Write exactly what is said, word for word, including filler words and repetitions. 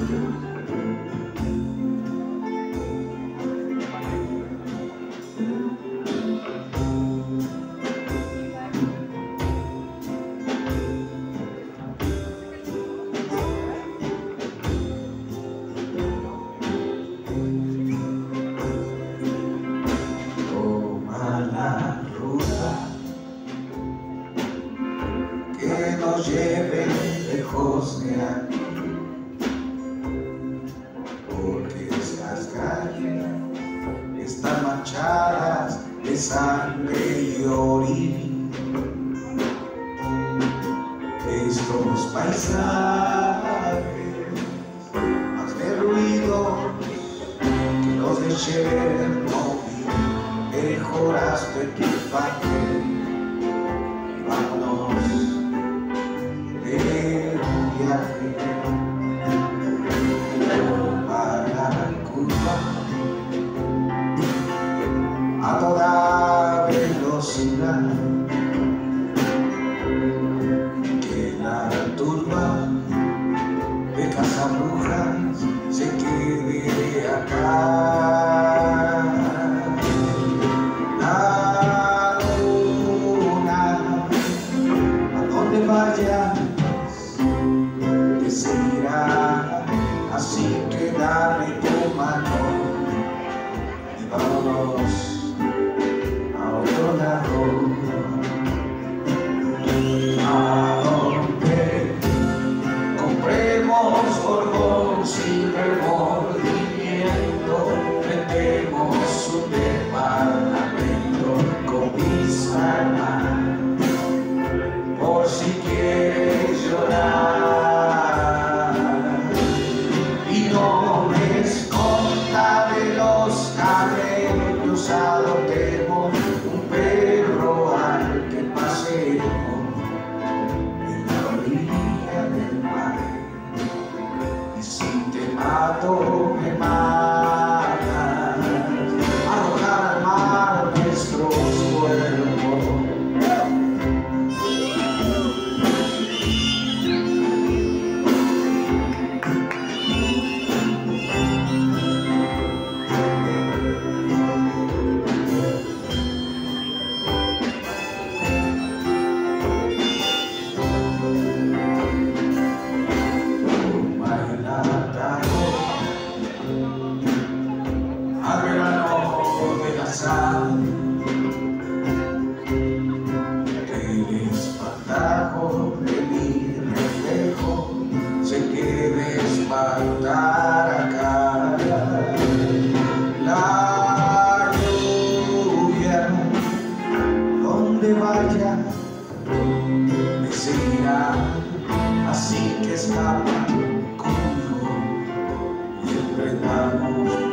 Que nos lleve lejos de aquí, porque estas calles están manchadas de sangre y orina. Estos paisajes más de ruido que los de Chernobyl, mejoras de equipaje. Vámonos de viaje para Cuba a toda velocidad, que la turba de cazabrujas se quede acá. Vayas, te seguirá, así que dame tu mano y vámonos a otro lado, a donde compremos por sin remordimiento, vendemos un departamento con vista al mar. Por si quieres llorar y no me esconda de los cabellos, adoptemos un perro al que pasemos en la orilla del mar. Y si te mato, me matas, arrojar al mar nuestros cuerpos. El espantajo de mi reflejo se quiere espantar acá. La lluvia, donde vaya, me seguirá, así que escapa conmigo y emprendamos